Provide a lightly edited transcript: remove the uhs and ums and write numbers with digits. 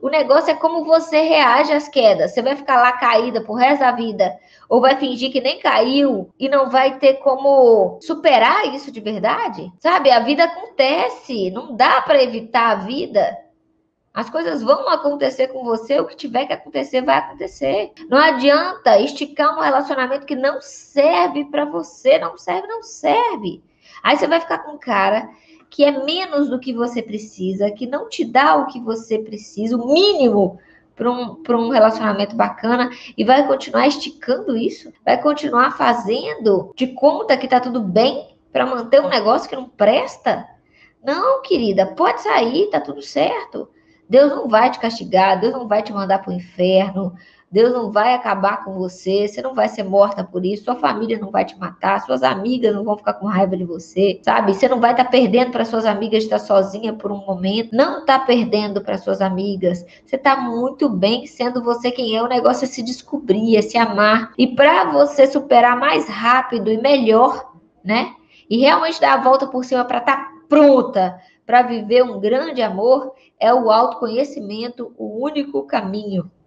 O negócio é como você reage às quedas. Você vai ficar lá caída pro resto da vida, ou vai fingir que nem caiu e não vai ter como superar isso de verdade? Sabe? A vida acontece, não dá para evitar a vida. As coisas vão acontecer com você, o que tiver que acontecer, vai acontecer. Não adianta esticar um relacionamento que não serve para você, não serve, não serve. Aí você vai ficar com um cara que é menos do que você precisa, que não te dá o que você precisa, o mínimo para um relacionamento bacana, e vai continuar esticando isso, vai continuar fazendo de conta que tá tudo bem para manter um negócio que não presta. Não, querida, pode sair, tá tudo certo. Deus não vai te castigar, Deus não vai te mandar para o inferno, Deus não vai acabar com você, você não vai ser morta por isso, sua família não vai te matar, suas amigas não vão ficar com raiva de você, sabe? Você não vai estar perdendo para suas amigas de estar sozinha por um momento, não está perdendo para suas amigas, você está muito bem sendo você quem é, o negócio é se descobrir, é se amar, e para você superar mais rápido e melhor, né? E realmente dar a volta por cima para estar pronta para viver um grande amor, é o autoconhecimento o único caminho.